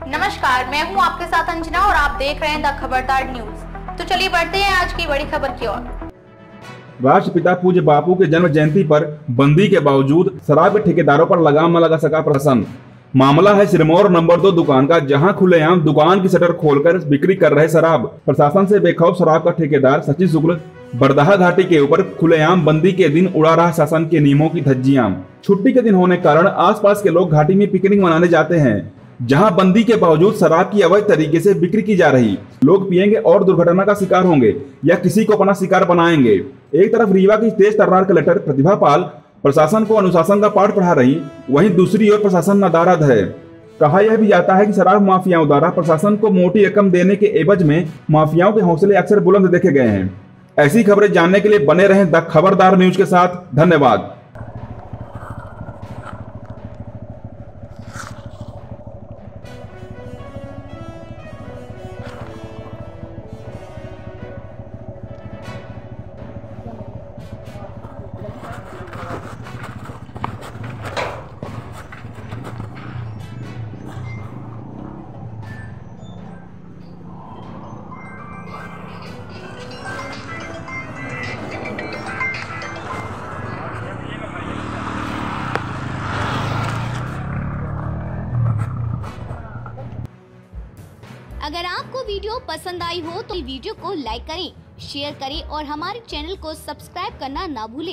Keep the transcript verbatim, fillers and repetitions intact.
नमस्कार, मैं हूं आपके साथ अंजना और आप देख रहे हैं द खबरदार न्यूज। तो चलिए बढ़ते हैं आज की बड़ी खबर की ओर। राष्ट्रपिता पूज्य बापू के जन्म जयंती पर बंदी के बावजूद शराब के ठेकेदारों पर लगाम न लगा सका प्रशासन। मामला है सिरमौर नंबर दो दुकान का, जहां खुलेआम दुकान की शटर खोलकर बिक्री कर रहे शराब। प्रशासन से बेखौफ शराब का ठेकेदार सचिन शुक्ल बरदाहा घाटी के ऊपर खुलेआम बंदी के दिन उड़ा रहा शासन के नियमों की धज्जियां। छुट्टी के दिन होने के कारण आसपास के लोग घाटी में पिकनिक मनाने जाते हैं, जहां बंदी के बावजूद शराब की अवैध तरीके से बिक्री की जा रही। लोग पिएंगे और दुर्घटना का शिकार होंगे या किसी को अपना शिकार बनाएंगे। एक तरफ रीवा की तेज तर्रार कलेक्टर प्रतिभा पाल प्रशासन को अनुशासन का पाठ पढ़ा रही, वहीं दूसरी ओर प्रशासन नादारद है। कहा यह भी जाता है कि शराब माफियाओं द्वारा प्रशासन को मोटी रकम देने के एवज में माफियाओं के हौसले अक्सर बुलंद देखे गए हैं। ऐसी खबरें जानने के लिए बने रहें द खबरदार न्यूज के साथ। धन्यवाद। अगर आपको वीडियो पसंद आई हो तो वीडियो को लाइक करें, शेयर करें और हमारे चैनल को सब्सक्राइब करना ना भूलें।